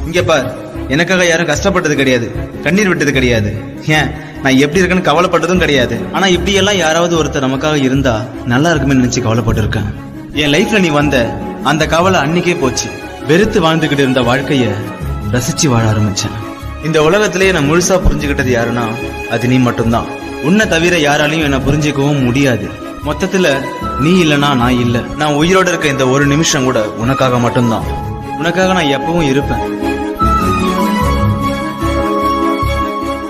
இங்க பார், எனக்காக யாரும் கஷ்டப்பட்டது கிடையாது, கண்ணீர் விட்டது கிடையாது, ஏன் நான் எப்படி இருக்கேன்னு கவலைப்பட்டதும் கிடையாது. ஆனா இப்படி எல்லாம் யாராவது ஒருத்தர் நமக்காக இருந்தா நல்லா இருக்குமே நினைச்சு கவலைப்பட்டு இருக்கேன். என் லைஃப்ல நீ வந்த அந்த கவலை அன்னைக்கே போச்சு. வெறுத்து வாழ்ந்துகிட்டு இருந்த வாழ்க்கைய ரசிச்சு வாழ ஆரம்பிச்சேன். இந்த உலகத்திலேயே நான் முழுசா புரிஞ்சுக்கிட்டது யாருன்னா அது நீ மட்டும்தான். உன்னை தவிர யாராலையும் என்ன புரிஞ்சுக்கவும் முடியாது. மொத்தத்துல நீ இல்லனா நான் இல்ல. நான் உயிரோட இருக்க இந்த ஒரு நிமிஷம் கூட உனக்காக மட்டும்தான். உனக்காக நான் எப்பவும் இருப்பேன்.